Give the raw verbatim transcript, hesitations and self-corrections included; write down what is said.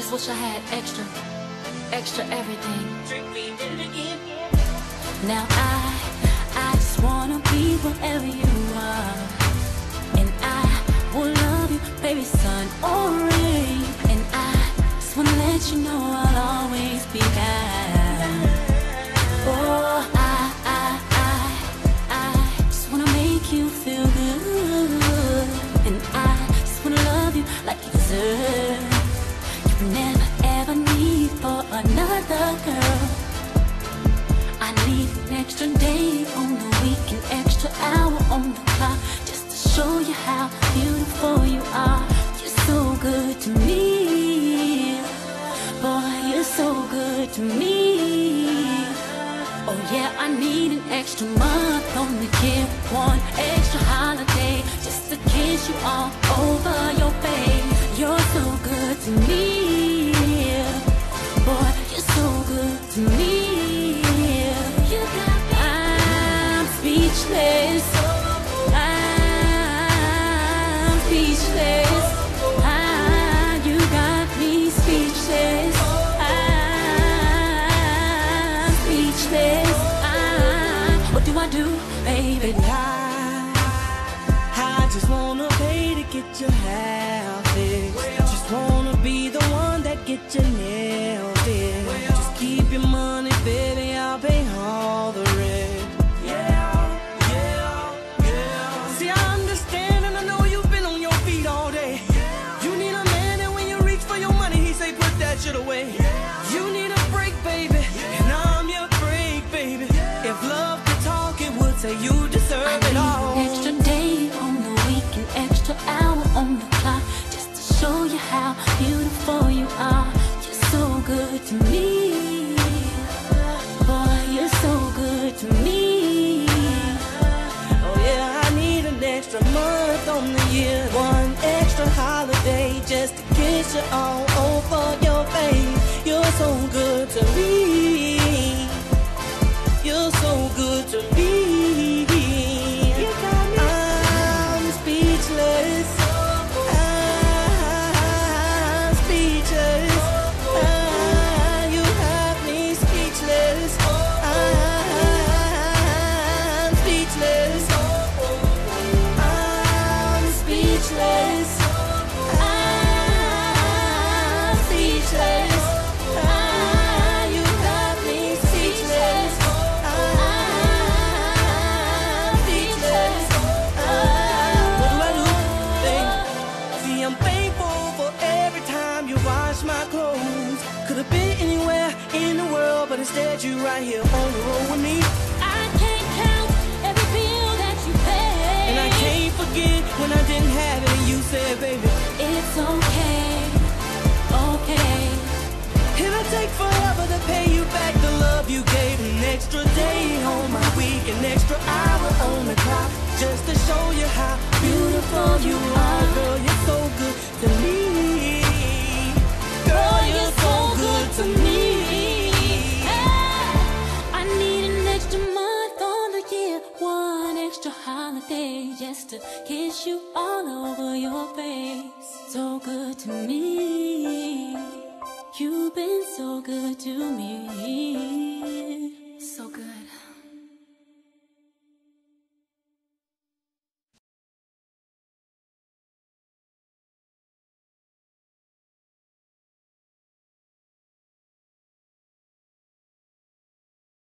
just wish I had extra, extra everything. Now I, I just wanna be whatever you are, and I will love you, baby, sun or rain. And I just wanna let you know I'll always be kind. Oh, I, I, I, I just wanna make you feel good, and I just wanna love you like you deserve. You never ever need for another girl. I need an extra day on the week, an extra hour on the clock, just to show you how beautiful you are. You're so good to me, boy, you're so good to me. Oh yeah, I need an extra month on the year, one extra holiday, just to kiss you all over your face. You're so good to me, boy, you're so good to me. You got me. I'm speechless. I'm speechless. Ah, you got me speechless. I'm speechless. Ah, what do I do, baby? I, I just wanna pay to get your house fixed. Just wanna be the one that get your nails fixed. Just keep your money, baby, I'll pay all the rent. Yeah, yeah, yeah. See, I understand and I know you've been on your feet all day. You need a man, and when you reach for your money, he say put that shit away. You need a break, baby, and I'm your break, baby. If love could talk, it would say you deserve it all. I need an extra day on the week, an extra hour on the clock, just to show you how beautiful you are. You're so good to me, boy, you're so good to me. Oh yeah, I need an extra month on the year, one extra holiday, just to kiss you all over your face. You're so good to me. You're so good to me. You got me. I'm speechless. I'm speechless. Ah, you have me speechless. I'm speechless. I'm speechless. I'm speechless. Ah, you have me speechless. I'm thankful for every time you wash my clothes. Could have been anywhere in the world, but instead you right here on the road with me. I can't count every bill that you pay, And I can't forget when I didn't have it and you said, baby, it's okay, okay. it'll take forever to pay you back the love you gave. An extra day on my week, an extra hour on the clock, just to show you how beautiful you are. Girl, you're so good to me. Girl, you're so good to me. I need an extra month on the year, one extra holiday, just to kiss you all over your face. So good to me, you've been so good to me.